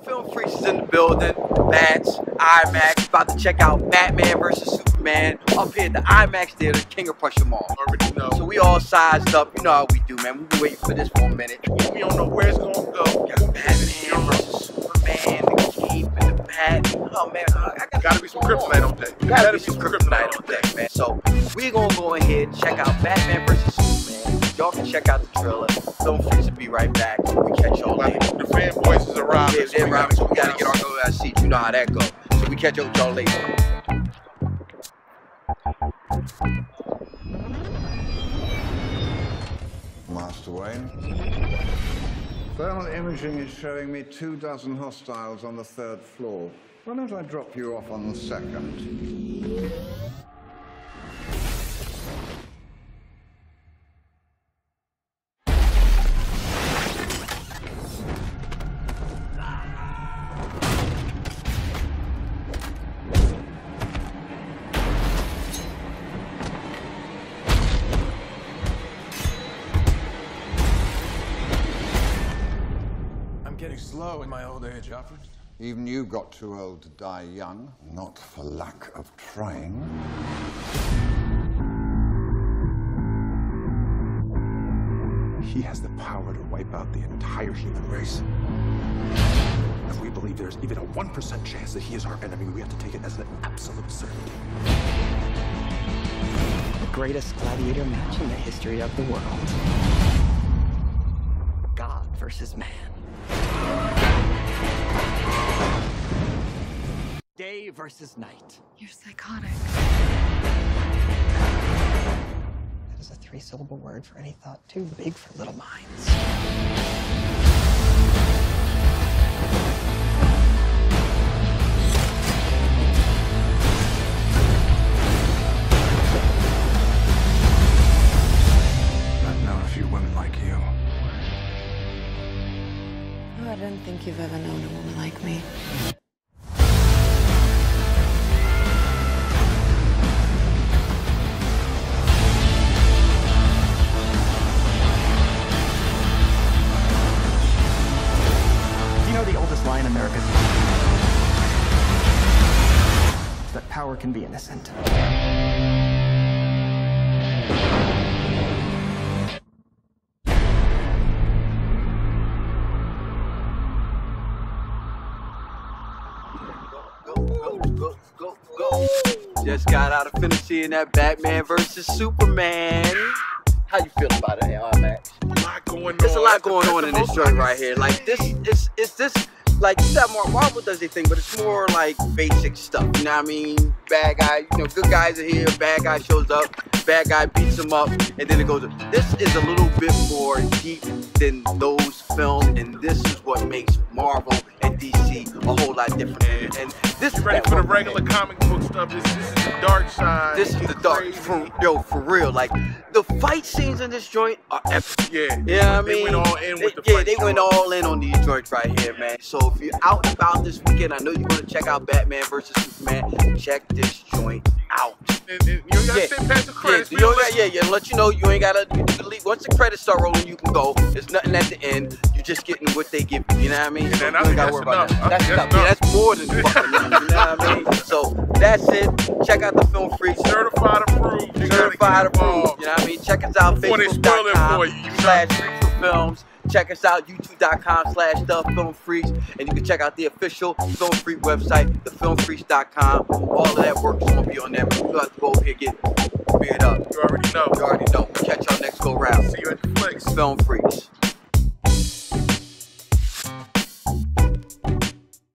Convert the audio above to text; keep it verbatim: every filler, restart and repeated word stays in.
Film Freaks is in the building. Bats, IMAX, about to check out Batman versus Superman up here at the IMAX Theater, King of Prussia Mall. Already know. So we all sized up. You know how we do, man. We've been waiting for this for a minute. We don't know where it's gonna go. We got Batman versus Superman, the cape and the bat. Oh man, I got Gotta be some kryptonite on deck. Gotta, gotta be some kryptonite on deck, man. So we gonna go ahead and check out Batman versus Superman. Y'all can check out the trailer. Film Freaks will be right back. We catch y'all later. The fanboys is arriving. Yeah, they're arriving, so we gotta get our go that seat. You know how that goes. So we catch up with y'all later. Master Wayne. Thermal imaging is showing me two dozen hostiles on the third floor. Why don't I drop you off on the second? Getting slow in my old age, Alfred. Even you got too old to die young, not for lack of trying. He has the power to wipe out the entire human race. If we believe there's even a one percent chance that he is our enemy, we have to take it as an absolute certainty. The greatest gladiator match in the history of the world. God versus man. Day versus night. You're psychotic. That is a three-syllable word for any thought too big for little minds. I've known a few women like you. Oh, I don't think you've ever known a woman like me. You know the oldest lie in America? That power can be innocent. Go, go, go, go, go. Just got out of finishing seeing that Batman versus Superman. How you feel about it, IMAX? A lot going on. There's a lot going on in this joint right here. Like this, it's it's this like you got more Marvel does their thing, but it's more like basic stuff. You know what I mean? Bad guy, you know, good guys are here. Bad guy shows up. Bad guy beats him up, and then it goes. This is a little bit more deep than those films, and this is what makes Marvel and D C a whole lot different. And, and this You is ready that for the one, regular man. comic book stuff? This, this is the dark side. This is the dark, for, yo, for real. Like the fight scenes in this joint are epic. Yeah. Yeah, I They mean, went all in with the yeah, fight they went scenes. all in on these joints right here, man. So if you're out and about this weekend, I know you're gonna check out Batman versus Superman. Check this joint out. And, and you don't gotta Yeah. sit past the Yeah, credits. you don't got, yeah, yeah. Let you know you ain't gotta. You can leave. Once the credits start rolling, you can go. There's nothing at the end. You're just getting what they give you. You know what I mean? So And you I ain't think gotta that's worry about enough. that. I That's think enough. that's Yeah, that's more than fucking enough. You know what I mean? So that's it. Check out the Film Freaks. Certified approved. You Certified gotta get approved. involved. You know what I mean? Check us out. Before they Facebook spoil dot it com for you, you know. slash Freaks for Films. Check us out. YouTube dot com slash The Film Freaks. And you can check out the official Film Freak website, the film freaks dot com. All of that work is going to be on there. But you have to go over here and get beard up. You already know. You already know. We'll catch y'all next go round. See you at the flicks. Film Freaks.